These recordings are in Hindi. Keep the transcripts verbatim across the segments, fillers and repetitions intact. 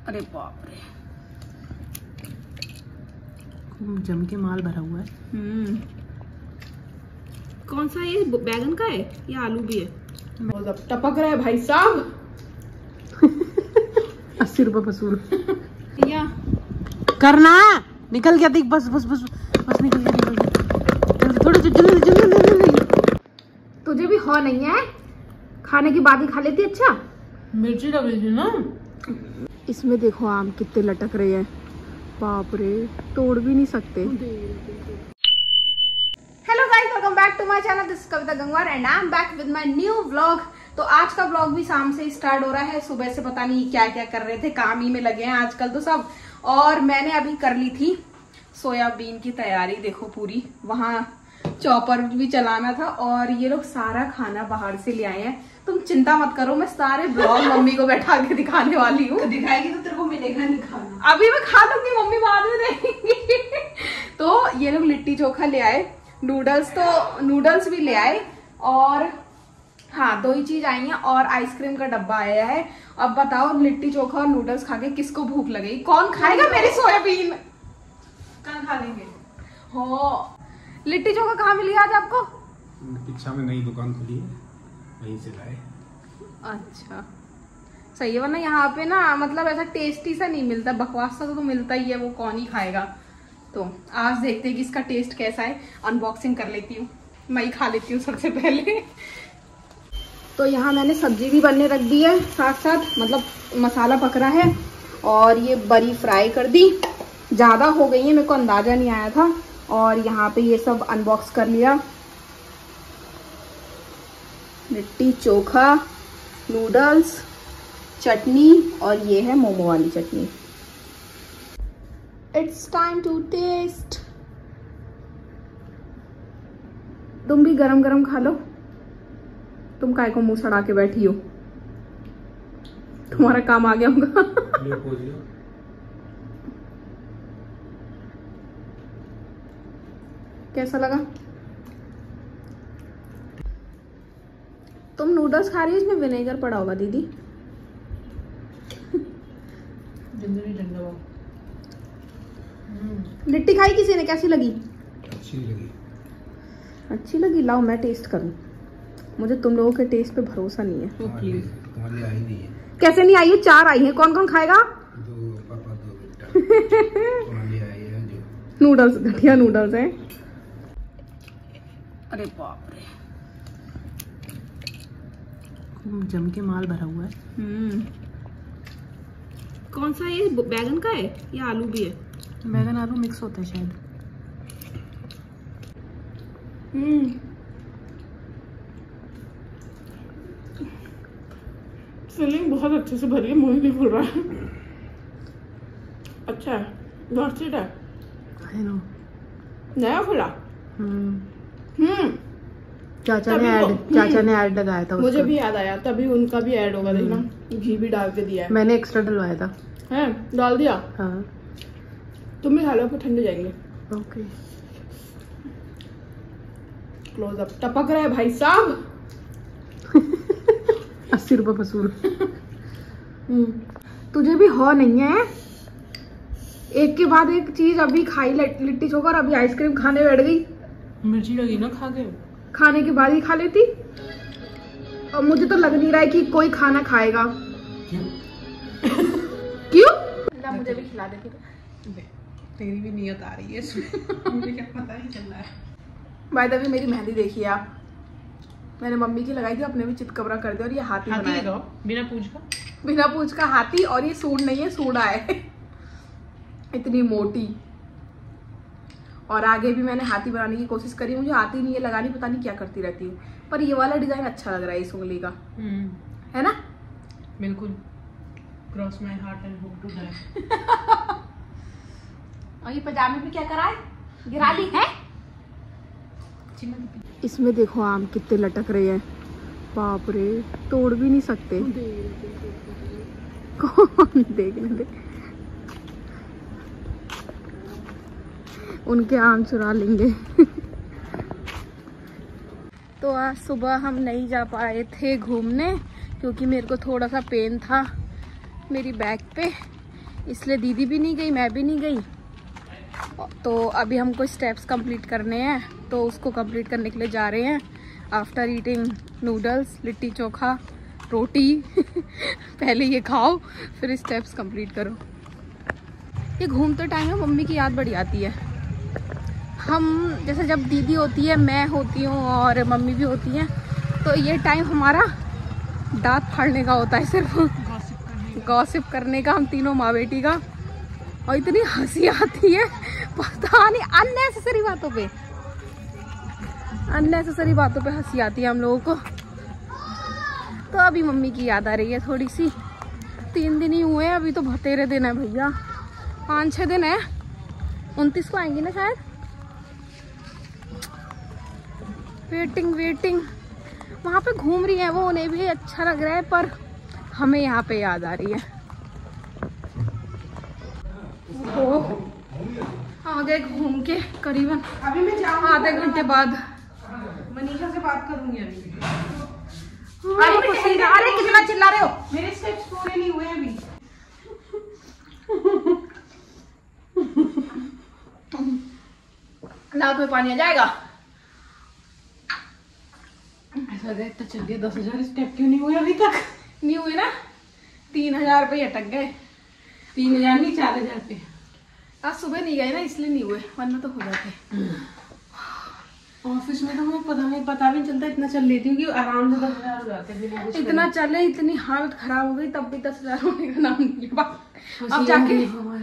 अरे बाप रे, जम के माल भरा हुआ है। हम्म कौन सा ये बैगन का है या आलू भी है? बहुत टपक रहा है भाई साहब। अस्सी रुपए वसूल या करना। निकल गया देख, बस बस बस बस निकल गया निकल गया। थोड़ी जल्दी जल्दी जल्दी। तुझे भी हो नहीं है, खाने की बाद ही खा लेती। अच्छा मिर्ची लगी थी ना। इसमें देखो आम कितने लटक रहे हैं, बाप रे, तोड़ भी नहीं सकते। Hello guys, welcome back to my channel. This is Kavita Gangwar and I am back with my new vlog. तो आज का व्लॉग भी शाम से स्टार्ट हो रहा है। सुबह से पता नहीं क्या क्या कर रहे थे, काम ही में लगे हैं आजकल तो सब। और मैंने अभी कर ली थी सोयाबीन की तैयारी, देखो पूरी। वहां चॉपर भी चलाना था और ये लोग सारा खाना बाहर से ले आए हैं। तुम चिंता मत करो, मैं सारे ब्लॉग मम्मी को बैठा के दिखाने वाली हूँ। तो दिखाएगी तो तेरे को मिलेगा नहीं खाना। अभी मैं खा लूंगी, मम्मी बाद में देंगी। तो ये लोग लिट्टी चोखा ले आए, नूडल्स तो नूडल्स भी ले आए, और हाँ दो ही चीज आई हैं, और आइसक्रीम का डब्बा आया है। अब बताओ, लिट्टी चोखा और नूडल्स खा के किसको भूख लगेगी? कौन खाएगा मेरी सोयाबीन? कौन खा लेंगे? हो लिट्टी चोखा कहाँ मिली आज आपको? पीछा में नई दुकान खुली है, वहीं से लाए। अच्छा सही है, वरना यहाँ पे ना मतलब ऐसा टेस्टी सा नहीं मिलता, बकवास सा तो मिलता ही है, वो कौन ही खाएगा। तो आज देखते हैं कि इसका टेस्ट कैसा है। अनबॉक्सिंग कर लेती हूँ, मैं ही खा लेती हूँ सबसे पहले। तो यहाँ मैंने सब्जी भी बनने रख दी है साथ साथ, मतलब मसाला पक रहा है। और ये बड़ी फ्राई कर दी, ज़्यादा हो गई है, मेरे को अंदाज़ा नहीं आया था। और यहाँ पे ये सब अनबॉक्स कर लिया, लिट्टी चोखा, नूडल्स, चटनी, और ये है मोमो वाली चटनी। It's time to taste. तुम भी गरम गरम खा लो। तुम काय को मुंह सड़ा के बैठी हो? तुम्हारा काम आ गया होगा। कैसा लगा? तुम नूडल्स खा रही हो, इसमें विनेगर पड़ा होगा दीदी। लिट्टी खाई किसी ने, कैसी लगी? अच्छी लगी। अच्छी लगी? लाओ मैं टेस्ट करूं, मुझे तुम लोगों के टेस्ट पे भरोसा नहीं है। तुम्हारी आई नहीं है। कैसे नहीं आई है? चार आई है। कौन कौन खाएगा? दो पापा दो बेटा। तुम्हारी आई है जो नूडल्स, घटिया नूडल्स हैं। अरे बाप रे, जम के माल भरा हुआ है। हम्म कौन सा ये बैगन का है या आलू भी है? बैगन आलू मिक्स होता है शायद। हम्म फिलिंग बहुत अच्छे से भरी है, मुंह नहीं खुल रहा है। अच्छा है, वर्थ इट है। I know. नया खुला। हम्म हम्म चाचा ने ऐड चाचा ने ऐड लगाया था, मुझे भी याद आया, तभी उनका भी ऐड होगा। देखना, घी भी डाल के दिया है। मैंने एक्स्ट्रा डलवाया था। हैं, डाल दिया? हाँ। तुम भी खा लो, फिर ठंडे जाएंगे। ओके। Close up. टपक रहा है भाई साहब। अस्सी रुपए वसूल। तुझे भी हो नहीं है, एक के बाद एक चीज। अभी खाई लिट्टी चोखा और अभी आइसक्रीम खाने बैठ गई। मिर्ची लगी ना खा के, खाने के बाद ही खा लेती। और मुझे तो लग नहीं रहा है कि कोई खाना खाएगा। क्यों? क्यों? अल्लाह मुझे भी खिला देती। तेरी भी नियत आ रही है इसमें। मुझे क्या पता नहीं चल रहा है। बाय द वे मेरी मेहंदी देखिए आप, मैंने मम्मी की लगाई थी, अपने भी चितकबरा कर दिया। और ये हाथी, हाथी बनाया बिना पूछ का, बिना पूछ का हाथी। और ये सूंड नहीं है, सूड़ा है। इतनी मोटी। और आगे भी मैंने हाथी बनाने की कोशिश करी, मुझे आती नहीं है लगानी, पता नहीं क्या करती रहती हूँ। पर ये वाला डिजाइन अच्छा लग रहा है इस उंगली का, है ना? बिल्कुल। Cross my heart and hope to die. और ये पजामे भी क्या करा है, गिरा ली है। इसमें देखो आम कितने लटक रहे हैं, बाप रे, तोड़ भी नहीं सकते। कौन देखने दे, उनके आम चुरा लेंगे। तो आज सुबह हम नहीं जा पाए थे घूमने, क्योंकि मेरे को थोड़ा सा पेन था मेरी बैक पे, इसलिए दीदी भी नहीं गई, मैं भी नहीं गई। तो अभी हमको स्टेप्स कंप्लीट करने हैं, तो उसको कंप्लीट करने के लिए जा रहे हैं। After eating noodles, litti chokha, roti पहले ये खाओ फिर स्टेप्स कंप्लीट करो। ये घूमते टाइम में मम्मी की याद बड़ी आती है। हम जैसे जब दीदी होती है, मैं होती हूँ और मम्मी भी होती हैं, तो ये टाइम हमारा दांत फाड़ने का होता है, सिर्फ गॉसिप करने का, हम तीनों माँ बेटी का। और इतनी हंसी आती है पता नहीं, अननेसेसरी बातों पे अननेसेसरी बातों पे हंसी आती है हम लोगों को। तो अभी मम्मी की याद आ रही है थोड़ी सी। तीन दिन ही हुए हैं, अभी तो बतेरे दिन है भैया, पाँच छः दिन है। उनतीस को आएंगी ना शायद। वेटिंग वेटिंग वहाँ पे घूम रही है वो, उन्हें भी अच्छा लग रहा है, पर हमें यहाँ पे याद आ रही है। ओ, आ गए घूम के करीबन अभी मैं जाऊँ आधे घंटे बाद। मनीषा से बात करूंगी अभी। अरे पसीना, अरे कितना चिल्ला रहे हो? मेरे स्टेप्स पूरे नहीं हुए अभी। नाक में पानी आ जाएगा। ऐसा देख तो चलिए, दस हजार स्टेप क्यों नहीं हुए अभी तक? नहीं हुए ना, तीन हजार रुपये अटक गए। तीन हजार नहीं, चार हजार पे। आज सुबह नहीं गए ना, इसलिए नहीं हुए, वरना तो हो जाते। ऑफिस में तो हमें पता नहीं पता भी नहीं चलता, इतना चल लेती हूँ कि आराम से दस हजार हो जाते हैं। इतना चले, इतनी हालत खराब हो गई, तब भी दस हजार होने का नाम नहीं लिया। अब जाके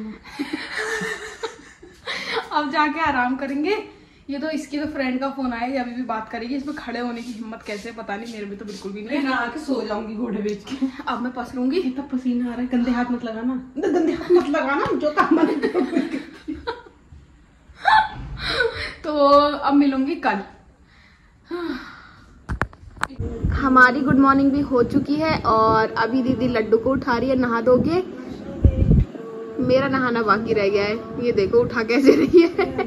अब जाके आराम करेंगे। ये तो इसकी तो फ्रेंड का फोन आया, अभी भी बात करेगी। इसमें खड़े होने की हिम्मत कैसे पता नहीं, मेरे में तो बिल्कुल भी नहीं है। मैं आके सो जाऊंगी घोड़े बेच के। अब मैं पसरूंगी। इतना पसीना आ रहा है, गंदे हाथ मत लगाना, गंदे हाथ मत लगाना, जो काम मैंने। तो अब मिलूंगी कल। हमारी गुड मॉर्निंग भी हो चुकी है और अभी दीदी लड्डू को उठा रही है नहा धोके। मेरा नहाना बाकी रह गया है, ये देखो उठा कैसे रही है।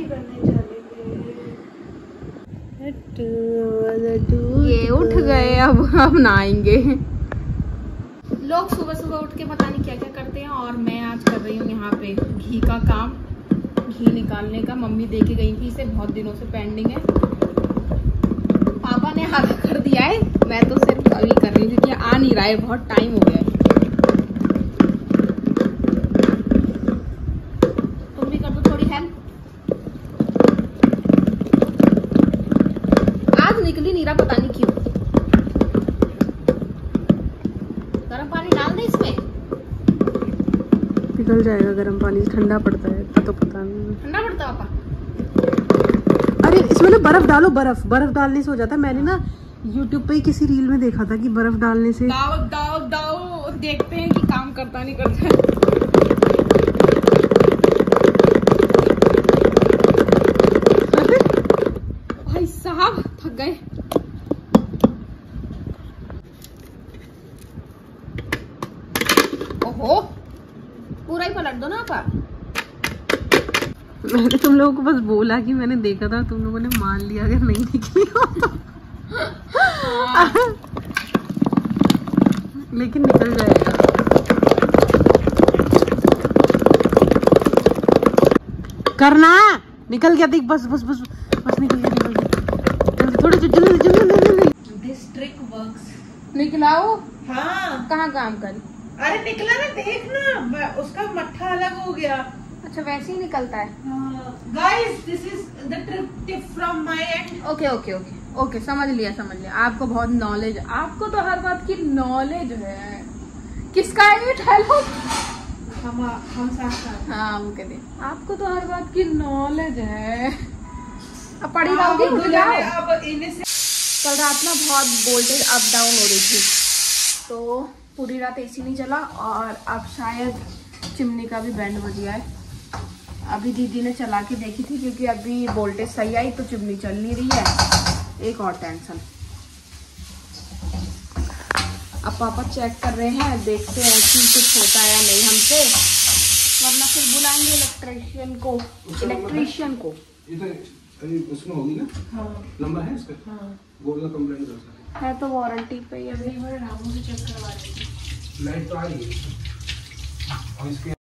ये उठ गए, अब अब नहाएंगे। लोग सुबह सुबह उठ के पता नहीं क्या क्या करते हैं, और मैं आज कर रही हूँ यहाँ पे घी का काम, घी निकालने का। मम्मी दे के गई थी, इसे बहुत दिनों से पेंडिंग है। पापा ने आधा कर दिया है, मैं तो सिर्फ अभी कर रही हूँ क्योंकि आ नहीं रहा है, बहुत टाइम हो गया है। तुम भी कर दो थोड़ी हेल्प। आज निकली नहीं रहा, पता नहीं क्यों। गर्म पानी डाल दे इसमें, पिघल जाएगा गर्म पानी, ठंडा पड़ता है तो पता नहीं। ठंडा पड़ता है पापा। अरे इसमें ना बर्फ डालो, बर्फ बर्फ डालने से हो जाता है। मैंने ना यूट्यूब पे ही किसी रील में देखा था कि बर्फ डालने से। दाओ दाओ दाओ, देखते हैं कि काम करता नहीं करता है। भाई साहब थक गए। ओहो, पूरा ही पलट दो ना आप। मैंने तुम लोगों को बस बोला कि मैंने देखा था, तुम लोगों ने मान लिया अगर नहीं निकली हो तो। लेकिन निकल जाएगा। करना निकल गया, देख बस बस बस बस निकल गया, निकल गया। थोड़ी सी जल्दी जल्दी जल्दी। This trick works. निकलाओ। हाँ कहाँ काम कर? अरे निकला ना, देख ना, उसका मट्ठा अलग हो गया। अच्छा वैसे ही निकलता है। Guys this is the tip from my end. Okay okay okay okay, समझ लिया समझ लिया। आपको बहुत नॉलेज, आपको तो हर बात की नॉलेज है। किसका है ये डायलॉग? हम हम साथ। हाँ वो कहते, आपको तो हर बात की नॉलेज है। अब पढ़ी रहोगी, उठ जाओ। अब इन्हें से कल रात ना बहुत वोल्टेज अप डाउन हो रही थी, तो पूरी रात एसी नहीं चला, और अब शायद चिमनी का भी बैंड बज गया है। अभी दीदी ने चला के देखी थी, क्योंकि अभी वोल्टेज सही आई तो चिमनी चल नहीं रही है। एक और टेंशन। अब पापा चेक कर रहे हैं, देखते हैं कि कुछ होता है या नहीं हमसे, वरना फिर बुलाएंगे इलेक्ट्रिशियन को। इलेक्ट्रिशियन को ये तो अभी उसमें होगी ना। हाँ। नंबर है इसका? हाँ। बोलना कंप्लेंट कर सकते है तो वारंटी पे ही। अभी रामू से चेक करवा रही थी। लाइट तो आ रही है और इसके